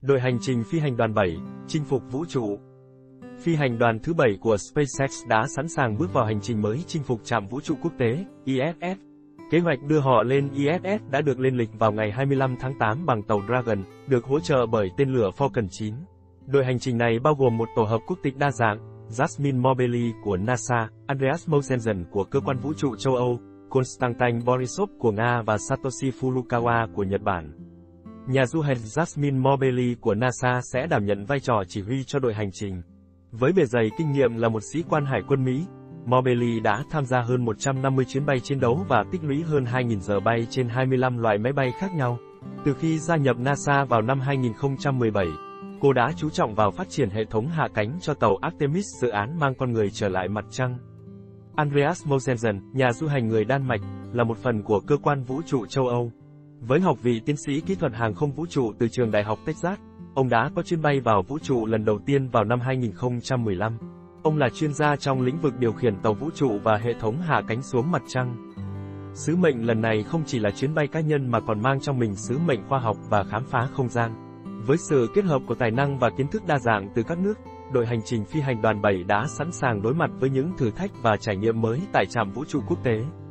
Đội hành trình phi hành đoàn 7, chinh phục vũ trụ. Phi hành đoàn thứ 7 của SpaceX đã sẵn sàng bước vào hành trình mới chinh phục trạm vũ trụ quốc tế, ISS. Kế hoạch đưa họ lên ISS đã được lên lịch vào ngày 25 tháng 8 bằng tàu Dragon, được hỗ trợ bởi tên lửa Falcon 9. Đội hành trình này bao gồm một tổ hợp quốc tịch đa dạng, Jasmin Morbelli của NASA, Andreas Mogensen của Cơ quan Vũ trụ châu Âu, Konstantin Borisov của Nga và Satoshi Furukawa của Nhật Bản. Nhà du hành Jasmin Morbelli của NASA sẽ đảm nhận vai trò chỉ huy cho đội hành trình. Với bề dày kinh nghiệm là một sĩ quan hải quân Mỹ, Morbelli đã tham gia hơn 150 chuyến bay chiến đấu và tích lũy hơn 2.000 giờ bay trên 25 loại máy bay khác nhau. Từ khi gia nhập NASA vào năm 2017, cô đã chú trọng vào phát triển hệ thống hạ cánh cho tàu Artemis, dự án mang con người trở lại mặt trăng. Andreas Mogensen, nhà du hành người Đan Mạch, là một phần của Cơ quan Vũ trụ châu Âu. Với học vị tiến sĩ kỹ thuật hàng không vũ trụ từ trường Đại học Texas, ông đã có chuyến bay vào vũ trụ lần đầu tiên vào năm 2015. Ông là chuyên gia trong lĩnh vực điều khiển tàu vũ trụ và hệ thống hạ cánh xuống mặt trăng. Sứ mệnh lần này không chỉ là chuyến bay cá nhân mà còn mang trong mình sứ mệnh khoa học và khám phá không gian. Với sự kết hợp của tài năng và kiến thức đa dạng từ các nước, đội hành trình phi hành đoàn 7 đã sẵn sàng đối mặt với những thử thách và trải nghiệm mới tại trạm vũ trụ quốc tế.